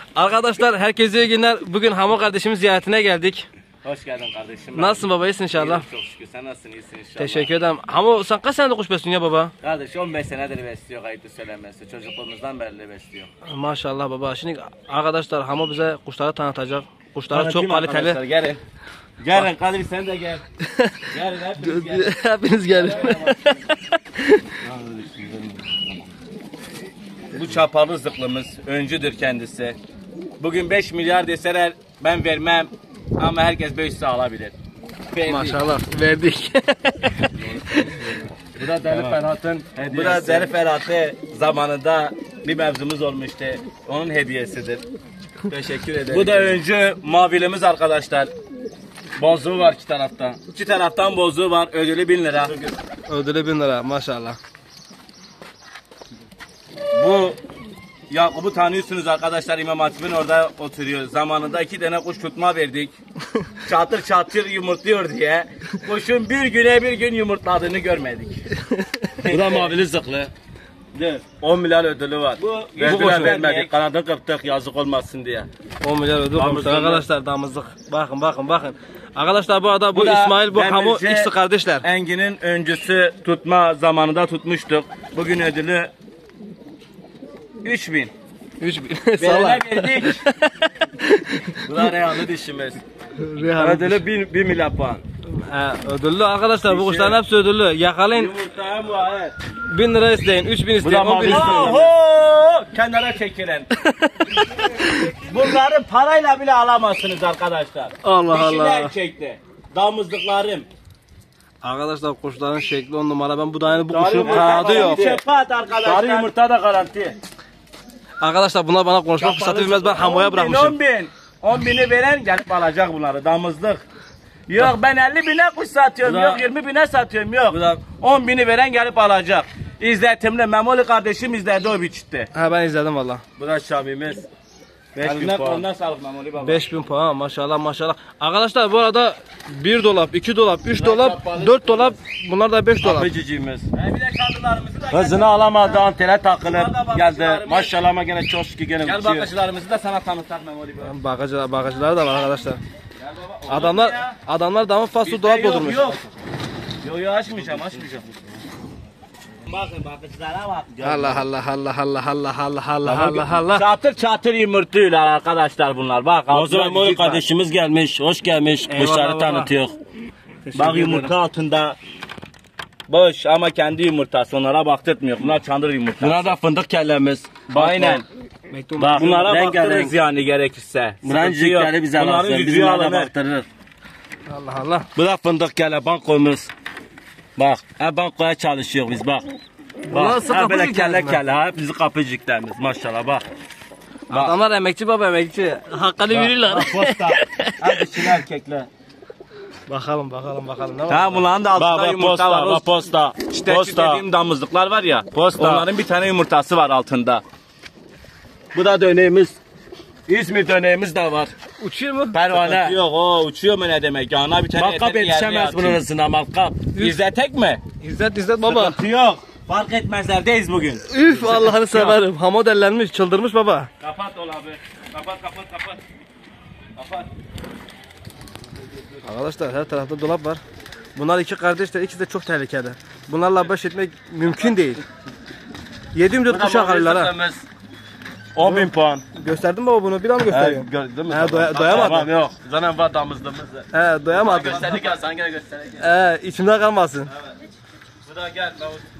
Arkadaşlar herkese iyi günler. Bugün Hamo kardeşimiz ziyaretine geldik. Hoş geldin kardeşim. Nasılsın baba, iyisin inşallah? İyiyim, çok şükür. Sen nasılsın, iyisin inşallah. Teşekkür ederim. Hamo sen kaç senedir kuş besliyorsun ya baba? Kardeş 15 senedir besliyor, kayıtlı söylenmesi. Çocukluğumuzdan beri besliyor. Maşallah baba. Şimdi arkadaşlar Hamo bize kuşları tanıtacak. Kuşları çok Tanıtayım kaliteli. arkadaşlar, gelin. Gelin Kadir, sen de gel. Gelin hepiniz gelin. Hepiniz gelin. Bu çapalı zıklımız öncüdür kendisi. Bugün 5 milyar deseler ben vermem. Ama herkes 500 alabilir. Verdik. Maşallah verdik. Bu da Deli Ferhat'ın hediyesi. Bu da Deli Ferhat'ı zamanında bir mevzumuz olmuştu. Onun hediyesidir. Teşekkür ederim. Bu da öncü mavilimiz arkadaşlar. Bozuğu var iki taraftan. İki taraftan bozuğu var. Ödülü 1000 lira. Ödülü 1000 lira maşallah. Bu Yakup'u tanıyorsunuz arkadaşlar. İmam Hatip'in orada oturuyor. Zamanında 2 tane kuş tutma verdik. Çatır çatır yumurtluyor diye. Kuşun bir güne bir gün yumurtladığını görmedik. Bu da mavili zıklı. 10 milyar ödülü var. Bu vermedik. Kanadını kırptık yazık olmasın diye. 10 milyar ödül koymuşlar arkadaşlar, damızlık. Bakın. Arkadaşlar bu arada bu da İsmail, bu Hamo Demirci ikisi kardeşler. Engin'in öncüsü tutma zamanında tutmuştuk. Bugün ödülü 3000. 3000. Verene verdik. Bu da Reyhanlı dişimiz. Ödülü 1 milyar puan. Ödüllü arkadaşlar, bu kuşların hepsi ödüllü. Yakalayın, Yumurtaya muayet. 1000 lira isteyin, 3000 isteyin, 10.000 isteyin. Oho! Kenara çekilen. Bunları parayla bile alamazsınız arkadaşlar. Allah Dişiler Allah. çekti. Damızlıklarım. Arkadaşlar kuşların şekli 10 numara. Ben bu dayanı bu kuşun kanadı yok. Çöpe at arkadaşlar. Sarı yumurta da garanti. Arkadaşlar bunlar bana konuşma fırsatı vermez, ben Hamo'ya bırakmışım. 10 bini veren gelip alacak bunları, damızlık. Yok ben 50 bine kuş satıyorum, yok 20 bine satıyorum, yok. 10 bini veren gelip alacak. İzletimli Memoli kardeşim izledi o biçitti. Ha ben izledim valla. Bu da Şamimiz. 5000 puan. Ondan sağlık Memoli baba. 5000 puan maşallah. Arkadaşlar bu arada 1 dolap, 2 dolap, 3 dolap, 4 dolap, bunlar da 5 dolap. Kapıcıcığımız. Bir de kadınlarımızı da hızını alamadı, antene takılıp geldi. Maşallah ama gene çok şükür gene uçuyor. Gel bakıcılarımızı da sana tanıtak Memoli baba. Bakıcılar da var arkadaşlar. Adamlar damın fast dolap doldurmuş. Yok açmayacağım. Bakın bakıcılara bak. Allah. Çatır yumurtluyorlar arkadaşlar bunlar. Bak. Memoli kardeşimiz gelmiş. Hoş gelmiş. Kuşları tanıtıyor. Bak yumurta altında. Boş ama kendi yumurtası. Onlara baktırtmıyor. Bunlar çandır yumurtası. Bunlar da fındık kellemiz. Aynen. Bak, bunlara baktırırız yani gerekirse. Bunların cücükleri bize lazım. Biz bunlara baktırırız. Allah. Bu da fındık kelle bankomuz. Bak. Bankoya çalışıyor biz bak. Bak. Böyle kelle. Hepsi kapıcıklarımız maşallah bak. Adamlar emekçi baba, emekçi. Hakkını verirler. Posta. Hadi şimdi erkekler. Bakalım. Ne var? Tamam bunların da altında yumurta var. Posta. İşte dediğim damızlıklar var ya. Posta. Onların bir tane yumurtası var altında. Bu da döneğimiz. İzmir döneğimiz de var. Uçuyor mu? Pervane. Yok o uçuyor mu ne demek? Yana bir tane Matkap yetişemez bunun hızına matkap. İzletek mi? İzzet baba. Sıkıntı yok. Fark etmezlerdeyiz bugün. Üf Allah'ını severim. Hamo dellenmiş, çıldırmış baba. Kapat ol abi. Kapat. Arkadaşlar her tarafta dolap var. Bunlar iki kardeşler, ikisi de çok tehlikeli. Bunlarla baş etmek mümkün değil. 7/24 kuşa kalırlar ha. 10.000 puan. Gösterdin baba bunu, bir daha mı gösteriyorsun? Gördün mü? Doyamadım. Tamam yok. Zaten var damızlığımız. Doyamadım. Gösterdik ya, sen gene gösterdik. İçimde kalmasın. Evet. Bu da gel.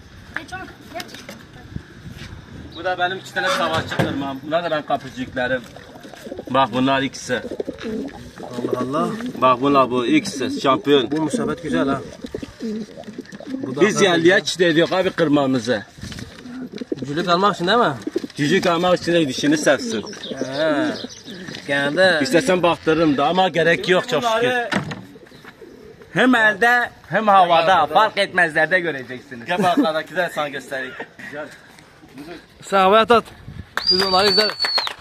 Bu da benim 2 tane savaşçıdır. Bunlar da ben kapıcıklarım. Bak bunlar ikisi. Allah. Bak bunlar bu ikisi şampiyon. Bu musabet güzel ha. Biz yerliye çiğ abi kırmamızı. Cülük almak için değil mi? Cücük almak için de dişini sevsin. Kendi. İstesen baktırırım da ama gerek yok çok şükür. Hem elde hem havada fark etmezlerde göreceksiniz. Gel arkadaki de sana göstereyim. Sen havaya at. Biz onları izleriz.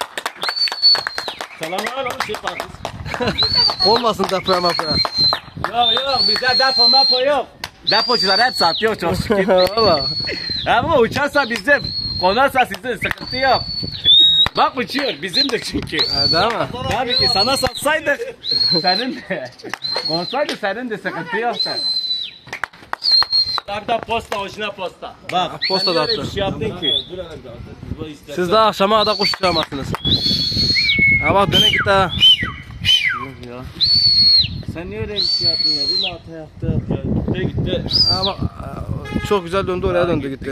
Selamünaleyküm. Olmasın deprem yapıyor. Yok bizde depo yok. Depocular hep satıyor çok şükür. Valla. Ama uçarsa bizim, konarsa sizin sıkıntı yok. Bak uçuyor. Bizimdir çünkü. Değil mi? Tabii ki sana satsaydık. Senin de. Olsaydı senin de sıkıntı yoktu. Tabii da posta orijinal posta. Bak. Posta da Öyle bir attı. şey yaptın ki. Siz daha akşama kadar kuş tutamazsınız. Ha bak döne git ha. Sen niye öyle bir şey yaptın ya? Bir lata yaptı. Ya gitti. Ha bak çok güzel döndü oraya döndü gitti.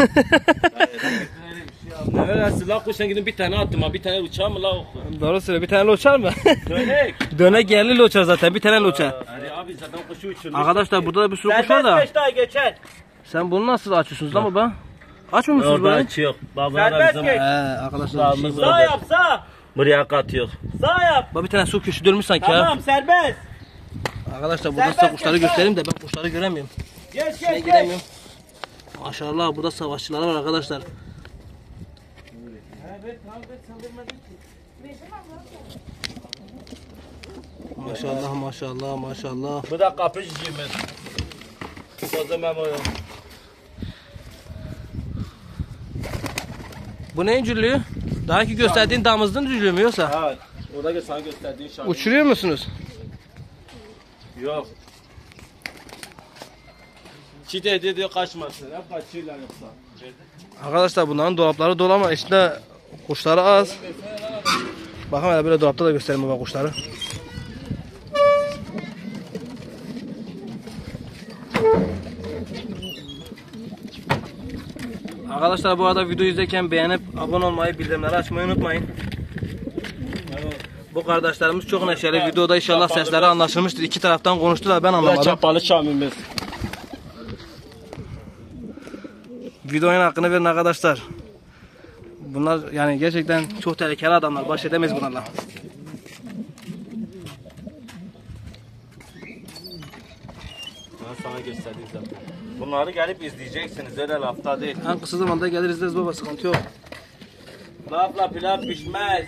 Ne öylesi la kuşun gidin bir tane attım ha. Bir tane uçar mı la? Doğru söyle bir tane uçar mı? Dönek. Dönek yerli uçar zaten bir tane uçar. Hadi abi zaten kuşu uçurmuş. Arkadaşlar burada da bir sürü kuş var da. 5 daha geçer. Sen bunu nasıl açıyorsunuz lan baba? Açmıyor musunuz Orada burayı? açıyor. Baba Serbest bizim geç. Arkadaşlar bir şey Sağımız var. Sağ yap sağ. buraya katıyor. Sağ yap. Bak bir tane su köşü dönmüş sanki ya. Tamam serbest. Arkadaşlar burada size Serbest kuşları geç, göstereyim de ben kuşları göremiyorum. Geç Ben geç geç. giremiyorum. Maşallah burada savaşçılar var arkadaşlar. Maşallah maşallah maşallah. Bu da kapıcıyımız. O zaman o. Bu neyin cüllüğü? Daha önce gösterdiğin damızlığın cüllüğü mü yoksa? Evet. Orada sana gösterdiğin şarkı. Uçuruyor musunuz? Yok. Çite dedi kaçmasın. Hep kaçıyorlar yoksa. Arkadaşlar bunların dolapları dolu ama içinde kuşları az. Bakın hele böyle dolapta da göstereyim baba kuşları. Arkadaşlar bu arada video izlerken beğenip abone olmayı, bildirimleri açmayı unutmayın. Bu kardeşlerimiz çok neşeli. Videoda inşallah sesleri anlaşılmıştır. İki taraftan konuştular ben anlamadım. Çapalı Şamimiz. Videonun hakkını verin arkadaşlar. Bunlar yani gerçekten çok tehlikeli adamlar. Baş edemeyiz bunlarla. Ben sana gösterdim zaten. Bunları gelip izleyeceksiniz. Öyle lafta değil. En kısa zamanda gelir izleriz baba sıkıntı yok. Lafla pilav pişmez.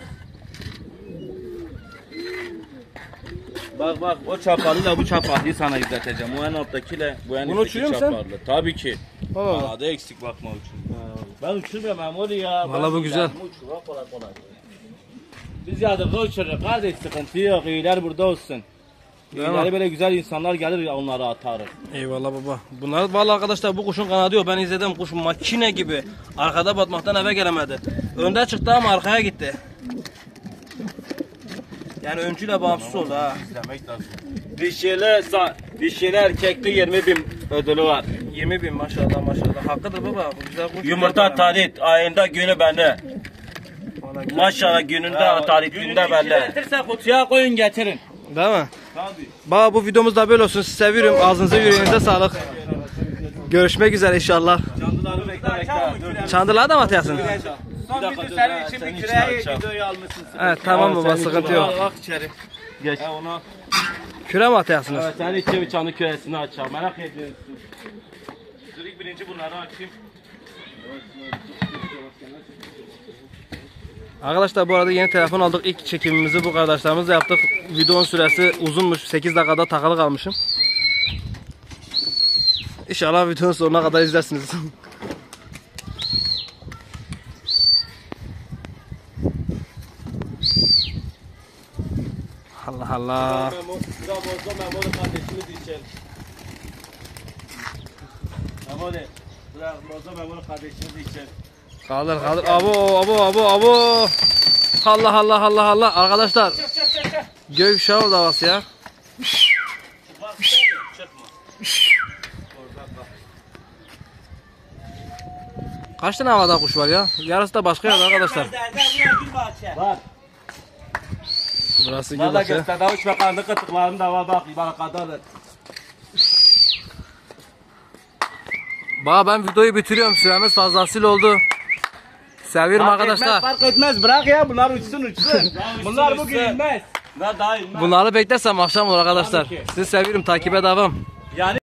Bak bak o çapalıyla bu çapalıyı sana izleteceğim. O en alttakiyle bu en Bunu üstteki uçuruyor musun çaparlı. Tabii ki. Baba. Arada eksik bakma uçun. Ben uçurmuyorum Memoli ya. Vallahi bu güzel. Uçuruyor kolay kolay. Biz yadırga uçuruyoruz. Kardeş sıkıntı yok. İyiler burada olsun. İyileri böyle güzel insanlar gelir onları atarız. Eyvallah baba. Bunlar vallahi arkadaşlar bu kuşun kanadı yok. Ben izledim kuş makine gibi. Arkada batmaktan eve gelemedi. Önde çıktı ama arkaya gitti. Yani öncüyle bağımsız oldu ha. İzlemek lazım. Dişili erkekli 20.000 ödülü var. 20.000 maşallah maşallah. Hakkıdır baba. Bu güzel kuş. Yumurta talit ayında günü bende. Maşallah gününde talit günde bende. Getirse kutuya koyun getirin. Değil mi? Tabii. Baba bu videomuz da böyle olsun. Sizi seviyorum. Ağzınıza yüreğinize sağlık. Görüşmek üzere inşallah. Canlıları bekle. Çandırları da mı atıyorsun? Son video senin için bir küreği videoyu almışsın. Evet tamam baba sıkıntı yok. Bak içeri. Geç. Onu. Küre mi atıyorsunuz? Evet senin için bir çanı küresini açacağım. Merak ediyorsun. Dur ilk birinci bunları açayım. Arkadaşlar bu arada yeni telefon aldık. İlk çekimimizi bu kardeşlerimizle yaptık. Videonun süresi uzunmuş. 8 dakikada takılı kalmışım. İnşallah videonun sonuna kadar izlersiniz. Allah Allah. Memoli kardeşimiz için. Memoli. Memoli kardeşimiz için. Kaldır kaldır. Abo abo abo abo. Allah Allah Allah Allah. Arkadaşlar. Gökşehir davası ya. Kaç tane havada kuş var ya? Yarısı da başka yerde arkadaşlar. Var. Burası Valla Gülbaşı. göster. Daha uç bakanlı kıtıklarım da var. Bak barakadardır. Baba ben videoyu bitiriyorum. Süremiz fazlasıyla oldu. Seviyorum arkadaşlar. Fark etmez. Bırak ya. Bunlar uçsun uçsun. Bunlar bugün inmez. Daha inmez. Bunları beklersem akşam olur arkadaşlar. Tabii ki. Sizi seviyorum. Takibe devam. Yani